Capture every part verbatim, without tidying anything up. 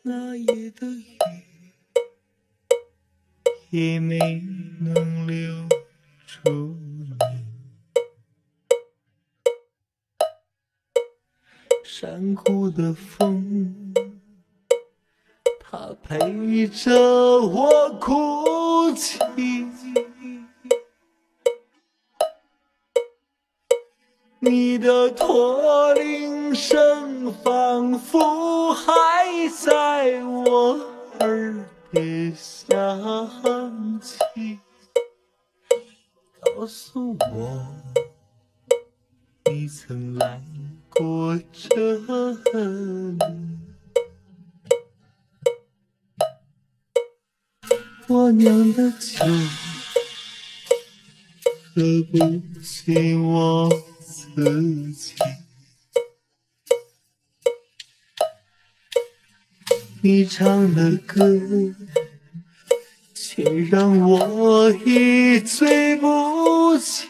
那夜的雨也没能留住你。山谷的风，它陪着我哭泣。你的驼铃声仿佛还在我耳边响起，告诉我你曾来过这里。我酿的酒喝不进我自己，你唱的歌却让我一醉不起。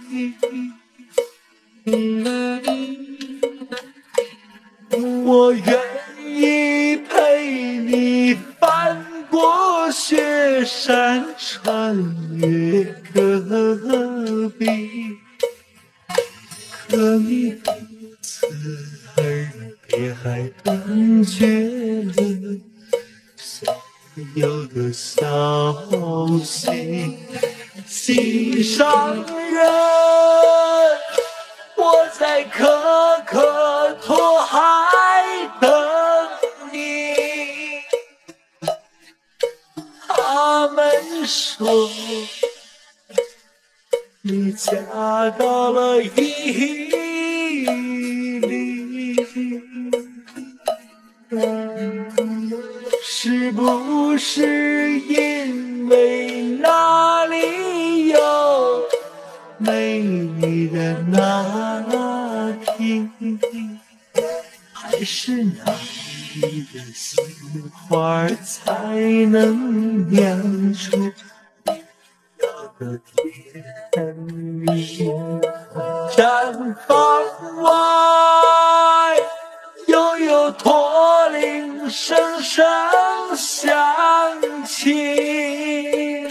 我愿意陪你翻过雪山，穿越戈壁，可你不辞而别，还断绝了所有的消息。心上人，我在可可托海等你。他们说你嫁到了伊犁，是不是因为那里有美丽的那庭，还是那里的杏花才能酿出要的甜蜜？毡房外又有驼铃声声响起，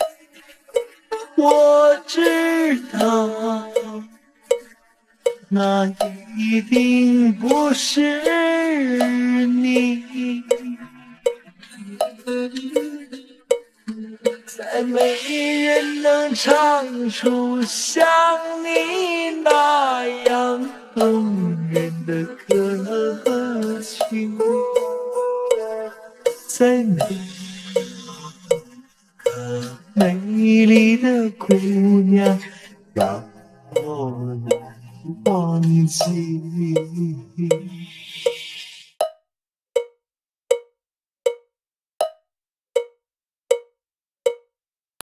我知道那一定不是你，再没人能唱出像你那样动人的歌曲，再没个美丽的姑娘让我难忘记。